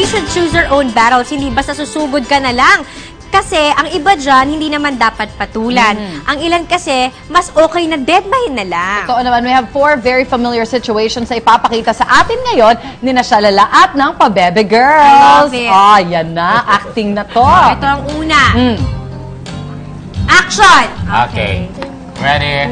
we should choose our own battles. Hindi basta susugod ka na lang. Kasi ang iba dyan, hindi naman dapat patulan. Ang ilan kasi, mas okay na deadline na lang. Totoo naman, we have 4 very familiar situations na ipapakita sa atin ngayon ni Shalala at ng Pabebe Girls. I love it. Ah, yan na. Acting na to. Ito ang una. Action! Okay. Ready?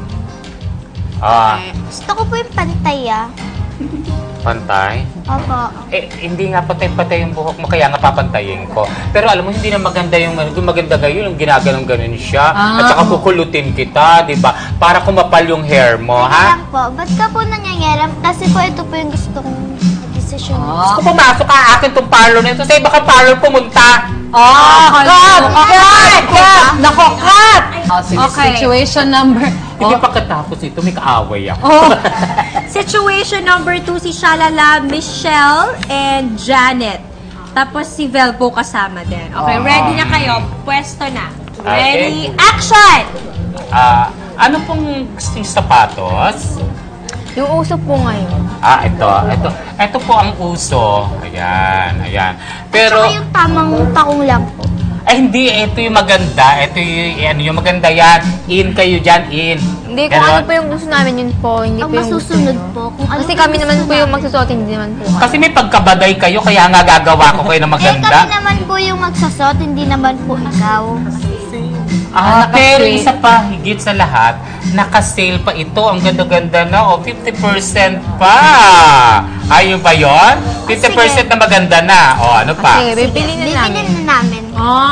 Gusto ko po yung pantay, Pantay? Opo. Hindi nga patay-patay yung buhok mo, kaya nga papantayin ko. Pero alam mo, hindi na maganda yung maganda gayon, yung ginaganon-ganon siya. At saka kukulutin kita, di ba? Para kumapal yung hair mo, ha? Lang po. Ba't ka po nangyayari? Kasi po ito po yung gusto kong decision. Gusto ko pumasok ka akin tong parlor na ito. Sa iba ka parlor pumunta. Cut! Nako, cut! Okay. Situation number... Hindi pagkatapos ito, may kaaway ako. Situation number 2, si Shalala, Michelle, and Janet. Tapos si Velpo kasama din. Okay, ready na kayo? Pwesto na. Ready? Okay. Action! Ano pong gustong sapatos? Yung uso po ngayon. Ito po ang uso. Ayan. Pero... Saka yung tamang takong lang po. Ay, hindi. Ito yung maganda. Ito yung maganda yan. In kayo dyan, in. Hindi, kung ano po yung gusto namin, yun po. Hindi Ang po yung gusto masusunod nyo. po. Kung ano Kasi po kami naman gusto po yung namin. magsusuot, hindi naman po kami. Kasi may pagkabagay kayo, kaya nga gagawa ko kayo ng maganda. kami naman po yung magsasot, hindi naman po ikaw. Pero isa pa, higit sa lahat, naka-sale pa ito. Ang ganda-ganda na. 50% pa. Ayun ba yun? 50% na maganda na. Ano pa? Sige, bibili na namin. Bibili na namin.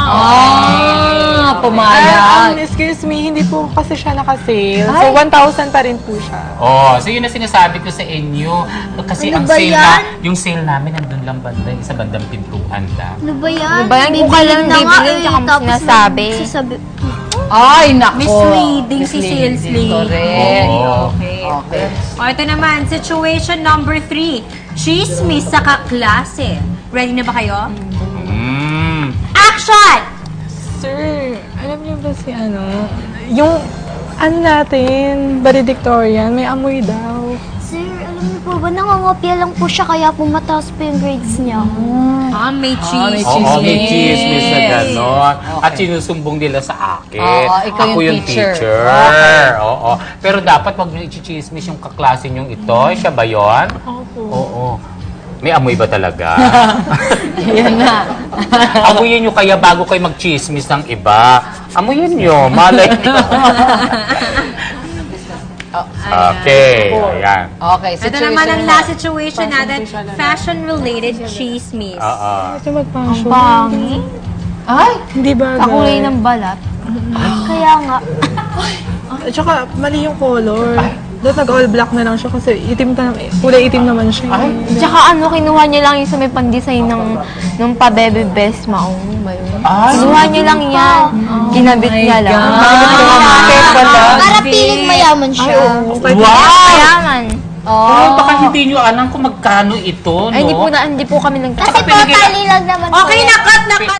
Pumayag. Excuse me, hindi po kasi siya naka-sale. So, 1,000 pa rin po siya. So yun ang sinasabi ko sa inyo. Kasi ang Ano ba sale yan? yung sale namin nandun lang banda, sa bandang pintuan lang. Ano ba yan? Ano ba yan? Kung ka lang bibili, tsaka mo tapos sinasabi. Ay, nako. Misleading si sales lady. Correct. Okay. O, ito naman, situation number 3. Chismis sa kaklase. Ready na ba kayo? Action! Sir, alam niyo ba si yung natin, valedictorian, may amoy daw. Sir, alam niyo po ba, nangangopia lang po siya kaya po mataas po yung grades niya. May chismis. Oo, may chismis na gano'n. At sinusumbong nila sa akin. ikaw Ako yung yung teacher. Oo. Pero dapat wag nyo i-chismis yung kaklase nyong ito. Siya ba yun? Opo. Oo. May amoy ba talaga? Yan na. Amuyin nyo kaya bago kayo mag-chismis ng iba. Amuyin nyo. Malay nyo. Okay. Ayan. Okay, Ito naman ang last situation natin. Fashion-related chismis. Ito mag-fashion. Pangit. Ay! Hindi ba? Kakulay ng balat. Kaya nga. At saka, mali yung color. Dapat nag-all black na lang siya kasi kulay itim naman siya. Tsaka kinuha niyo lang yung sa may pan-design ng Pabebe Best Maong ba yun? Kinuha niyo lang yan. Ginabit niya lang. Para piling mayaman siya. Mayaman. Baka hindi nyo alam kung magkano ito, no? Ay, hindi po kami Kasi po, tali lang naman po. Okay, na-cut!